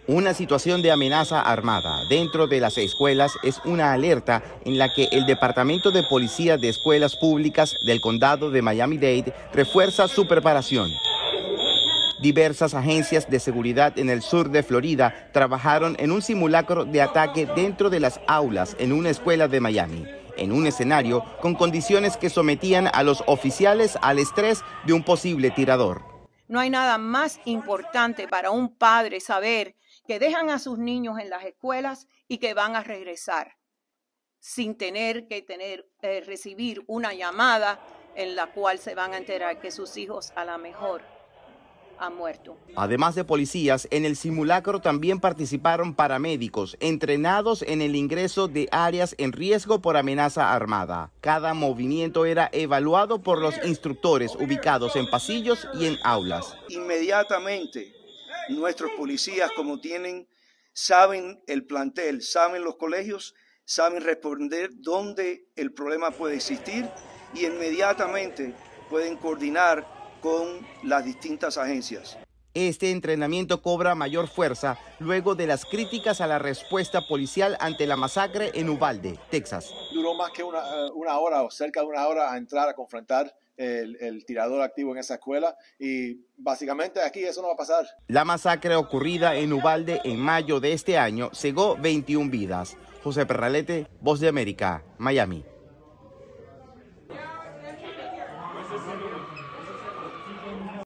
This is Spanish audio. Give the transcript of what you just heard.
Una situación de amenaza armada dentro de las escuelas es una alerta en la que el Departamento de Policía de Escuelas Públicas del Condado de Miami-Dade refuerza su preparación. Diversas agencias de seguridad en el sur de Florida trabajaron en un simulacro de ataque dentro de las aulas en una escuela de Miami, en un escenario con condiciones que sometían a los oficiales al estrés de un posible tirador. No hay nada más importante para un padre saber que dejan a sus niños en las escuelas y que van a regresar sin tener que recibir una llamada en la cual se van a enterar que sus hijos a lo mejor han muerto. Además de policías, en el simulacro también participaron paramédicos entrenados en el ingreso de áreas en riesgo por amenaza armada. Cada movimiento era evaluado por los instructores ubicados en pasillos y en aulas. Inmediatamente nuestros policías, saben el plantel, saben los colegios, saben responder dónde el problema puede existir y inmediatamente pueden coordinar con las distintas agencias. Este entrenamiento cobra mayor fuerza luego de las críticas a la respuesta policial ante la masacre en Uvalde, Texas. Duró más que una hora o cerca de una hora a entrar a confrontar el tirador activo en esa escuela y básicamente aquí eso no va a pasar. La masacre ocurrida en Uvalde en mayo de este año cegó 21 vidas. José Perralete, Voz de América, Miami.